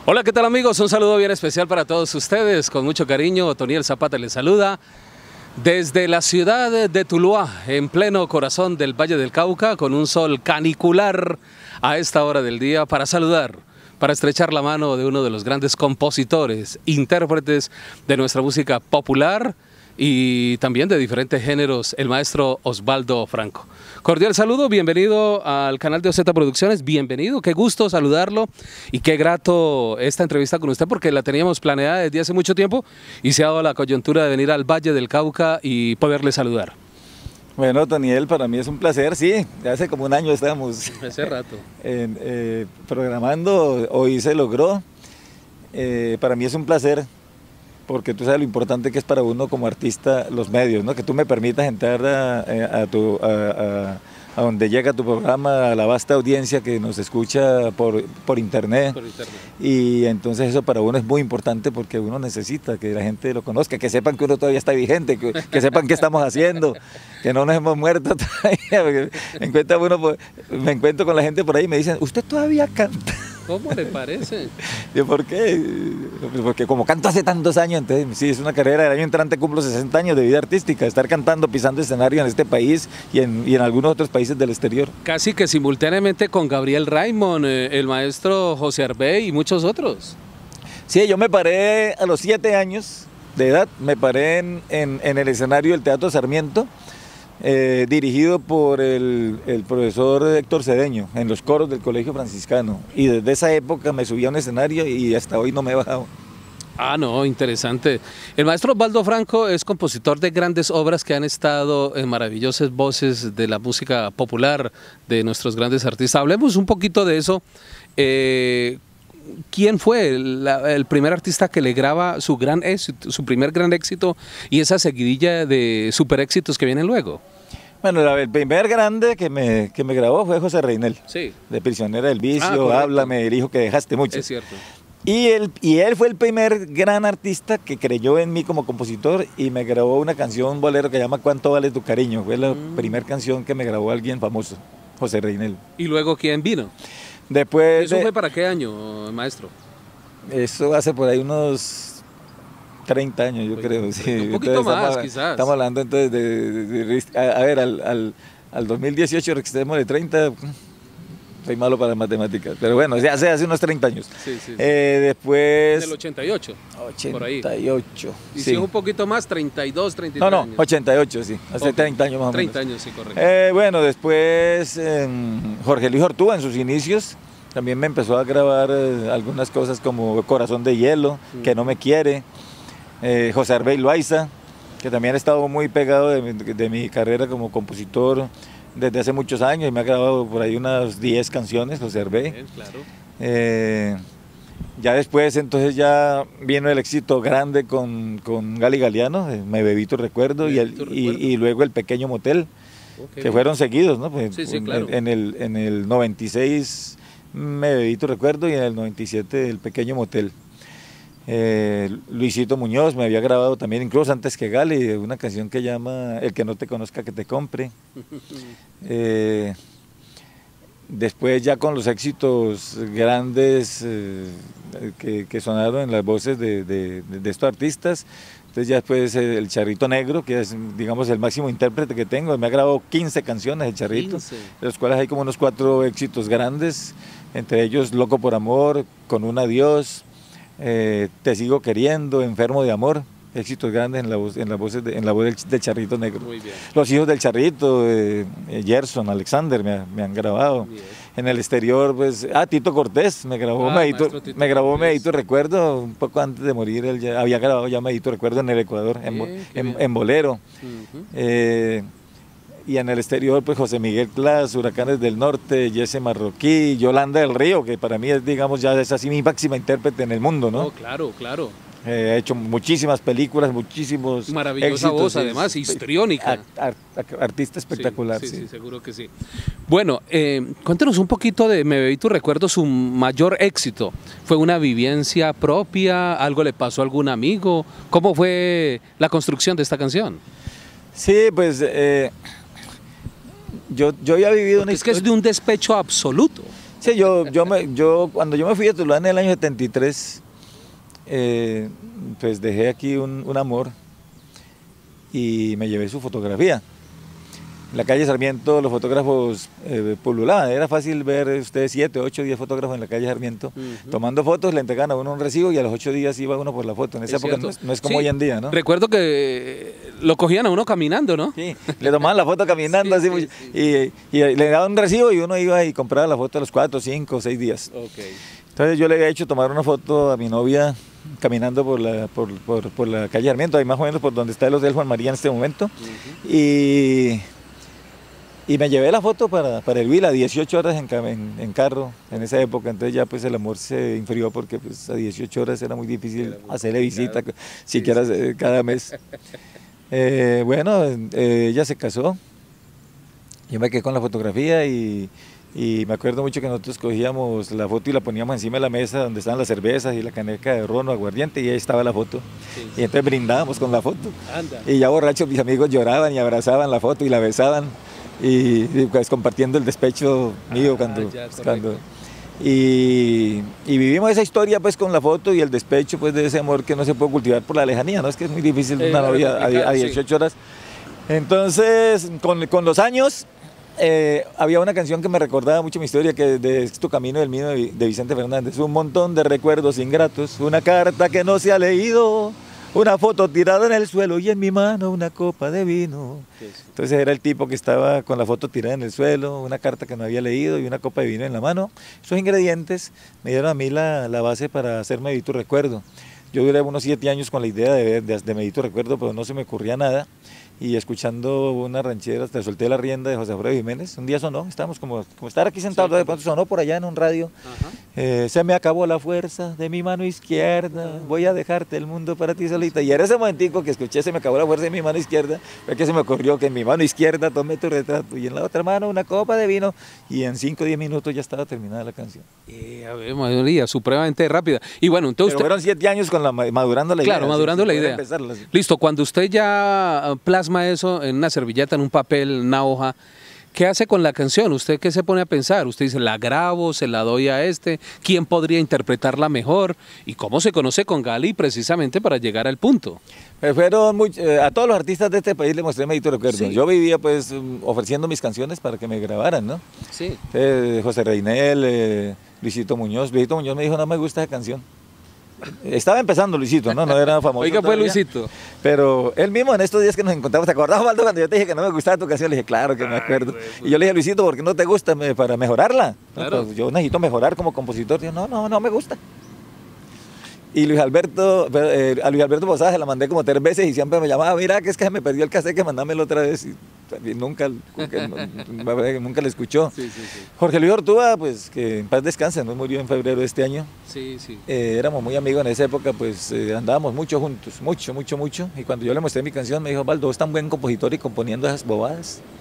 Hola, ¿qué tal amigos? Un saludo bien especial para todos ustedes, con mucho cariño. Otoniel Zapata les saluda desde la ciudad de Tuluá, en pleno corazón del Valle del Cauca, con un sol canicular a esta hora del día, para saludar, para estrechar la mano de uno de los grandes compositores, intérpretes de nuestra música popular y también de diferentes géneros, el maestro Osvaldo Franco. Cordial saludo, bienvenido al canal de OZ Producciones, bienvenido, qué gusto saludarlo y qué grato esta entrevista con usted porque la teníamos planeada desde hace mucho tiempo y se ha dado la coyuntura de venir al Valle del Cauca y poderle saludar. Bueno, Otoniel, para mí es un placer, sí, hace como un año estábamos hace rato programando, hoy se logró. Para mí es un placer porque tú sabes lo importante que es para uno como artista los medios, ¿no? Que tú me permitas entrar a donde llega tu programa, a la vasta audiencia que nos escucha por internet. Y entonces eso para uno es muy importante porque uno necesita que la gente lo conozca, que sepan que uno todavía está vigente, que sepan qué estamos haciendo, que no nos hemos muerto todavía. Me encuentro con la gente por ahí y me dicen, ¿usted todavía canta? ¿Cómo le parece? ¿Por qué? Porque como canto hace tantos años, entonces sí, es una carrera. El año entrante cumplo 60 años de vida artística, estar cantando, pisando escenario en este país y en algunos otros países del exterior. Casi que simultáneamente con Gabriel Raymond, el maestro José Arbey y muchos otros. Sí, yo me paré a los 7 años de edad, me paré en el escenario del Teatro Sarmiento, dirigido por el profesor Héctor Cedeño, en los coros del Colegio Franciscano. Y desde esa época me subí a un escenario y hasta hoy no me he bajado. Ah, no, interesante. El maestro Osvaldo Franco es compositor de grandes obras que han estado en maravillosas voces de la música popular de nuestros grandes artistas. Hablemos un poquito de eso. ¿Quién fue el primer artista que le graba su gran éxito, su primer gran éxito y esa seguidilla de super éxitos que vienen luego? Bueno, el primer grande que me grabó fue José Reinel, sí, de Prisionera del Vicio, Háblame, el hijo que dejaste mucho. Es cierto. Y él fue el primer gran artista que creyó en mí como compositor y me grabó una canción, un bolero que se llama ¿Cuánto vale tu cariño? Fue la primera canción que me grabó alguien famoso, José Reinel. ¿Y luego quién vino? Después ¿Eso fue para qué año, maestro? Eso hace por ahí unos 30 años, yo creo. Sí. Un poquito entonces, más, quizás. Estamos hablando entonces a ver, al 2018 registremos de 30, soy malo para matemáticas, pero bueno, hace unos 30 años. Sí, sí. Después... Del 88. 88. Por ahí. Y sí. si es un poquito más, 32, 33 No, años. 88, sí, hace 30 años más o menos. 30 años, sí, correcto. Bueno, después Jorge Luis Ortúa en sus inicios también me empezó a grabar algunas cosas como Corazón de Hielo, Que no me quiere, José Arbey Loaiza, que también ha estado muy pegado de mi carrera como compositor desde hace muchos años y me ha grabado por ahí unas 10 canciones, José Arbey. Bien, claro. Ya después entonces ya vino el éxito grande con Gali Galiano, Me bebí tu recuerdo, y luego El Pequeño Motel, que fueron seguidos, ¿no? Pues, sí, claro. En el 96 Me bebí tu recuerdo y en el 97 El Pequeño Motel. Luisito Muñoz me había grabado también, incluso antes que Gali, una canción que llama El que no te conozca que te compre. Después ya con los éxitos grandes que sonaron en las voces de estos artistas, entonces ya después el Charrito Negro, que es digamos el máximo intérprete que tengo, me ha grabado 15 canciones el Charrito, 15. De los cuales hay como unos 4 éxitos grandes, entre ellos Loco por Amor, Con un Adiós, Te sigo queriendo, Enfermo de amor, éxitos grandes en la voz del Charrito Negro. Muy bien. Los hijos del Charrito, Gerson, Alexander me han grabado. Bien. En el exterior, pues, Tito Cortés me grabó Medito Recuerdo, un poco antes de morir, él ya había grabado ya Medito Recuerdo en el Ecuador, en bolero. Y en el exterior, pues José Miguel Clas, Huracanes del Norte, Jesse Marroquí, Yolanda del Río, que para mí es, digamos, ya es así mi máxima intérprete en el mundo, ¿no? Oh, claro, claro. He hecho muchísimas películas, muchísimos maravillosa éxitos, voz, además, histriónica. Artista espectacular. Sí, seguro que sí. Bueno, cuéntanos un poquito de Me bebí tu recuerdo, su mayor éxito. ¿Fue una vivencia propia? ¿Algo le pasó a algún amigo? ¿Cómo fue la construcción de esta canción? Sí, pues yo había vivido es que es de un despecho absoluto. Sí, cuando yo me fui a Tuluá en el año 73, pues dejé aquí un amor y me llevé su fotografía. En la calle Sarmiento los fotógrafos pululaban, era fácil ver ustedes 7, 8, 10 fotógrafos en la calle Sarmiento tomando fotos, le entregaban a uno un recibo y a los 8 días iba uno por la foto. En esa época no es como sí, hoy en día, ¿no? Recuerdo que lo cogían a uno caminando, ¿no? Sí, le tomaban la foto caminando así, y le daban un recibo y uno iba y compraba la foto a los 4, 5, 6 días. Okay. Entonces yo le había hecho tomar una foto a mi novia caminando por la calle Sarmiento, ahí más o menos por donde está el Hotel Juan María en este momento. Y me llevé la foto para el Huila, 18 horas en carro en esa época. Entonces ya pues el amor se enfrió porque pues a 18 horas era muy difícil hacerle visita, siquiera cada mes. Bueno, ella se casó, yo me quedé con la fotografía y me acuerdo mucho que nosotros cogíamos la foto y la poníamos encima de la mesa donde estaban las cervezas y la caneca de ron o aguardiente y ahí estaba la foto. Y entonces brindábamos con la foto. Anda. Y ya borrachos mis amigos lloraban y abrazaban la foto y la besaban y pues compartiendo el despecho mío y vivimos esa historia pues con la foto y el despecho pues de ese amor que no se puede cultivar por la lejanía, ¿no? Es que es muy difícil una novia a 18 horas. Entonces, con los años, había una canción que me recordaba mucho mi historia, que de Tu camino del mío de Vicente Fernández. Un montón de recuerdos ingratos, una carta que no se ha leído, una foto tirada en el suelo y en mi mano una copa de vino. Entonces era el tipo que estaba con la foto tirada en el suelo, una carta que no había leído y una copa de vino en la mano. Esos ingredientes me dieron a mí la base para hacer Medí tu recuerdo. Yo duré unos 7 años con la idea de Medí tu recuerdo, pero no se me ocurría nada. Y escuchando una ranchera, te solté la rienda de José Alfredo Jiménez. Un día sonó, estábamos como estar aquí sentados, de pronto sonó por allá en un radio. Se me acabó la fuerza de mi mano izquierda, voy a dejarte el mundo para ti solita. Y era ese momentico que escuché se me acabó la fuerza de mi mano izquierda, fue que se me ocurrió que en mi mano izquierda tomé tu retrato y en la otra mano una copa de vino y en 5 o 10 minutos ya estaba terminada la canción. A ver, María, supremamente rápida. Y bueno, entonces pero fueron 7 años con madurando la idea. Claro, madurando la idea. Listo, cuando usted ya plasma eso en una servilleta, en un papel, en una hoja, ¿qué hace con la canción? ¿Usted qué se pone a pensar? Usted dice, ¿la grabo? ¿Se la doy a este? ¿Quién podría interpretarla mejor? ¿Y cómo se conoce con Gali precisamente para llegar al punto? Fueron a todos los artistas de este país le mostré Medí tu recuerdo. Sí. Yo vivía pues ofreciendo mis canciones para que me grabaran, ¿no? Sí. José Reinel, Luisito Muñoz. Luisito Muñoz me dijo, no me gusta esa canción. Estaba empezando Luisito, ¿no? No era famoso. Oiga, pues Luisito. Pero él mismo en estos días que nos encontramos, ¿te acordás, Waldo, cuando yo te dije que no me gustaba tu canción? Le dije, claro que me acuerdo. Y yo le dije, Luisito, ¿por qué no te gusta para mejorarla? Claro. Pues yo necesito mejorar como compositor. Dijo, no me gusta. Y a Luis Alberto Posada se la mandé como 3 veces y siempre me llamaba, mira, que es que se me perdió el cassette, que mandámelo otra vez. Y nunca le escuchó. Sí. Jorge Luis Ortúa, pues que en paz descanse, nos murió en febrero de este año. Sí. Éramos muy amigos en esa época, pues andábamos mucho juntos, mucho. Y cuando yo le mostré mi canción me dijo, Valdo, vos tan buen compositor y componiendo esas bobadas.